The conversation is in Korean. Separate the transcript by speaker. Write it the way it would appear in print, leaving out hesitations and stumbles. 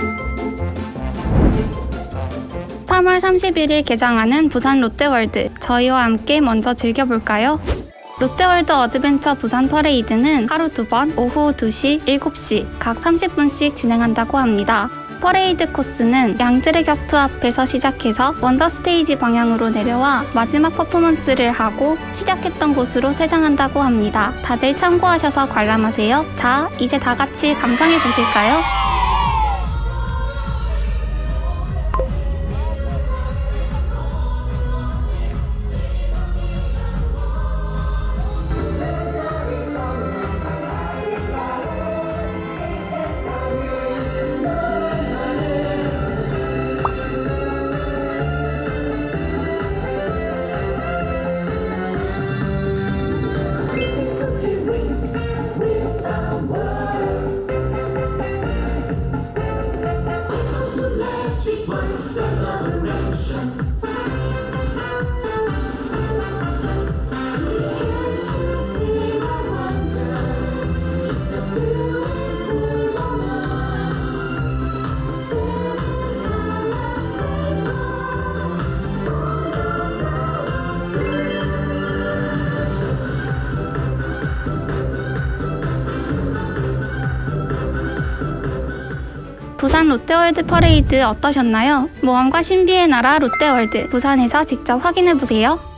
Speaker 1: (3월 31일) 개장하는 부산 롯데월드, 저희와 함께 먼저 즐겨볼까요? 롯데월드 어드벤처 부산 퍼레이드는 하루 2번 오후 2시, 7시 각 30분씩 진행한다고 합니다. 퍼레이드 코스는 양재를 격투 앞에서 시작해서 원더스테이지 방향으로 내려와 마지막 퍼포먼스를 하고 시작했던 곳으로 퇴장한다고 합니다. 다들 참고하셔서 관람하세요. 자, 이제 다 같이 감상해 보실까요? 부산 롯데월드 퍼레이드 어떠셨나요? 모험과 신비의 나라 롯데월드, 부산에서 직접 확인해보세요.